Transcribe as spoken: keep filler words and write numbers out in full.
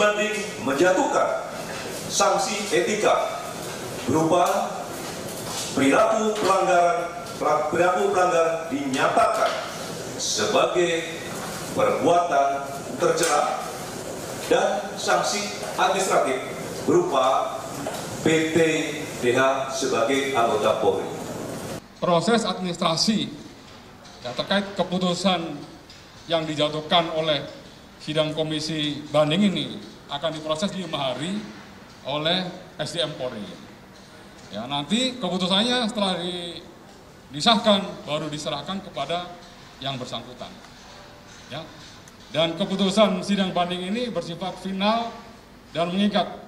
banding menjatuhkan sanksi etika berupa perilaku pelanggaran perilaku pelanggar dinyatakan sebagai perbuatan tercela dan sanksi administratif berupa P T D H sebagai anggota Polri. Proses administrasi ya, terkait keputusan yang dijatuhkan oleh sidang komisi banding ini akan diproses lima hari oleh S D M Polri. Ya, nanti keputusannya setelah di, disahkan baru diserahkan kepada yang bersangkutan. Ya. Dan keputusan sidang banding ini bersifat final dan mengikat